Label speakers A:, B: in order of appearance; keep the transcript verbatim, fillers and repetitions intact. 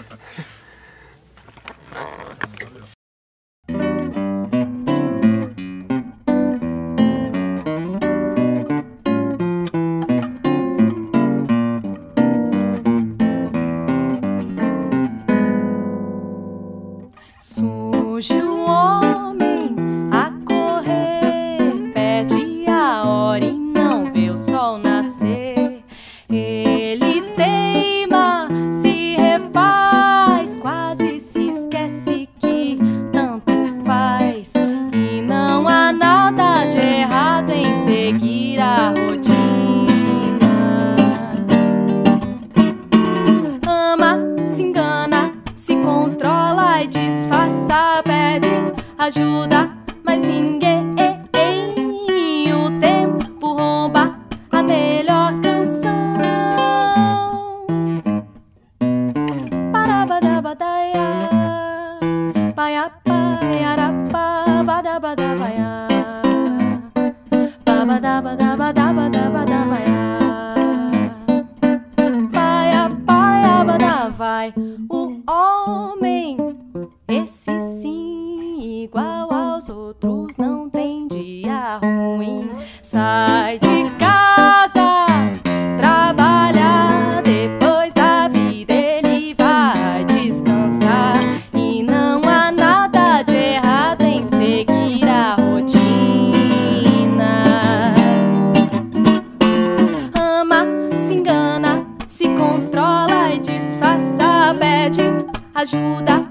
A: Surge um homem a correr, perde a hora e não vê o sol nascer. Ele teima, se refaz, quase se esquece que tanto faz. E não há nada de errado em seguir a rotina. Ama, se engana, se controla e disfarça, pede ajuda, mas ninguém. O tempo rouba a melhor canção. Parabadabadaia, paia paiarapá, badabadabaia, babadabadabadabadabaia, paia paia badavai. O homem, esse sim, igual aos outros, não tem dia ruim. Sai de casa, trabalha, depois da vida ele vai descansar. E não há nada de errado em seguir a rotina. Ama, se engana, se controla e disfarça, pede ajuda,